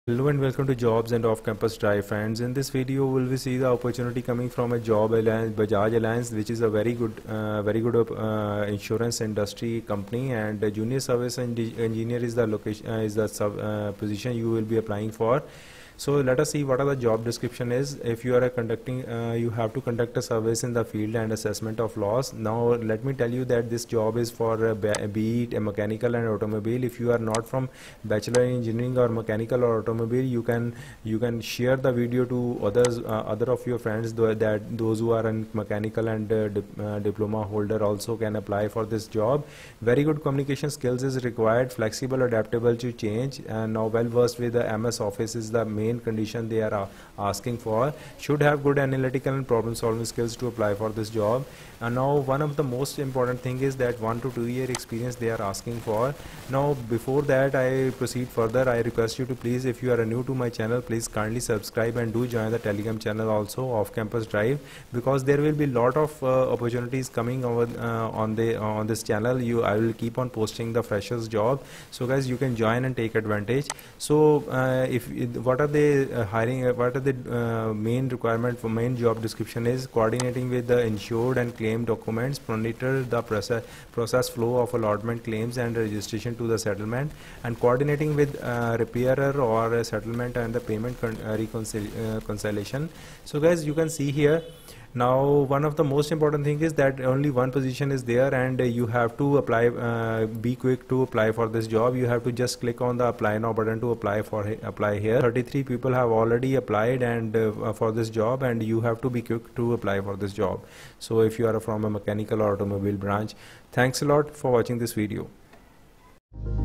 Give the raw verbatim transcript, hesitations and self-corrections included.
Hello and welcome to Jobs and Off-Campus Drive, friends. In this video, we will see the opportunity coming from a job alliance, Bajaj Alliance, which is a very good, uh, very good uh, insurance industry company. And the junior service engineer is the location, uh, is the sub, uh, position you will be applying for. So let us see what are the job description is. If you are a conducting, uh, you have to conduct a service in the field and assessment of loss. Now let me tell you that this job is for uh, be it a mechanical and automobile. If you are not from bachelor in engineering or mechanical or automobile, you can you can share the video to others, uh, other of your friends, th that those who are in mechanical and uh, dip, uh, diploma holder also can apply for this job. Very good communication skills is required. Flexible, adaptable to change, and now well versed with the M S Office is the main condition they are uh, asking for. Should have good analytical and problem solving skills to apply for this job. And now one of the most important thing is that one to two year experience they are asking for. Now before that I proceed further, I request you to please, if you are new to my channel, please kindly subscribe and do join the Telegram channel also, Off Campus Drive, because there will be lot of uh, opportunities coming over uh, on the uh, on this channel. You I will keep on posting the freshers job, so guys you can join and take advantage. So uh, if what are the uh, hiring uh, what are the uh, main requirement for main job description is coordinating with the insured and claim documents, monitor the process process flow of allotment claims and registration to the settlement, and coordinating with uh, repairer or a settlement and the payment con uh, reconcil uh, reconciliation. So guys you can see here. Now one of the most important thing is that only one position is there, and uh, you have to apply, uh, be quick to apply for this job. You have to just click on the apply now button to apply for apply here. thirty-three people have already applied and uh, for this job, and you have to be quick to apply for this job. So if you are from a mechanical or automobile branch, thanks a lot for watching this video.